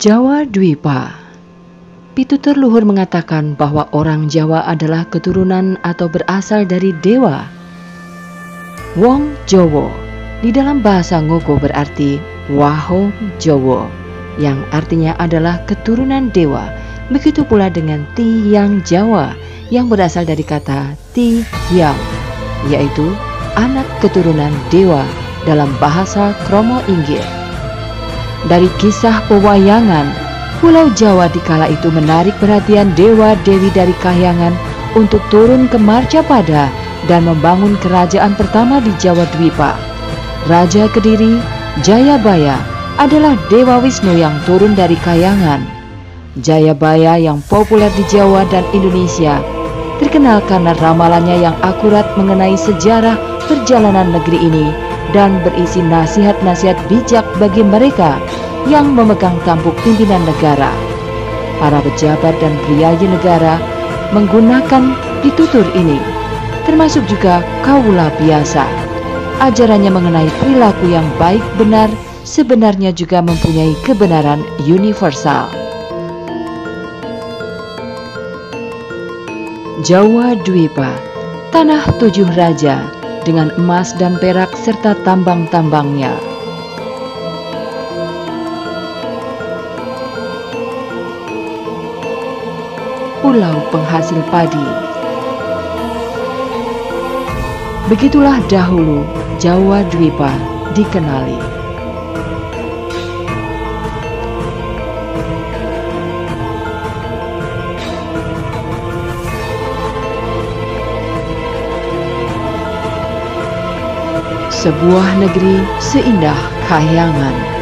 Jawa Dwipa. Pitutur luhur mengatakan bahwa orang Jawa adalah keturunan atau berasal dari dewa. Wong Jowo di dalam bahasa Ngoko berarti Wahong Jowo, yang artinya adalah keturunan dewa. Begitu pula dengan Tiyang Jawa yang berasal dari kata Ti Hyang, yaitu anak keturunan dewa dalam bahasa Kromo Inggil. Dari kisah pewayangan, Pulau Jawa di kala itu menarik perhatian dewa-dewi dari Kahyangan untuk turun ke Marcapada dan membangun kerajaan pertama di Jawa Dwipa. Raja Kediri, Jayabaya, adalah Dewa Wisnu yang turun dari Kahyangan. Jayabaya yang populer di Jawa dan Indonesia terkenal karena ramalannya yang akurat mengenai sejarah perjalanan negeri ini dan berisi nasihat-nasihat bijak bagi mereka yang memegang tampuk pimpinan negara. Para pejabat dan priayi negara menggunakan pitutur ini, termasuk juga kaula biasa. Ajarannya mengenai perilaku yang baik benar sebenarnya juga mempunyai kebenaran universal. Jawa Dwipa, tanah 7 raja dengan emas dan perak serta tambang-tambangnya. Pulau penghasil padi. Begitulah dahulu Jawa Dwipa dikenali. Sebuah negeri seindah Kahyangan.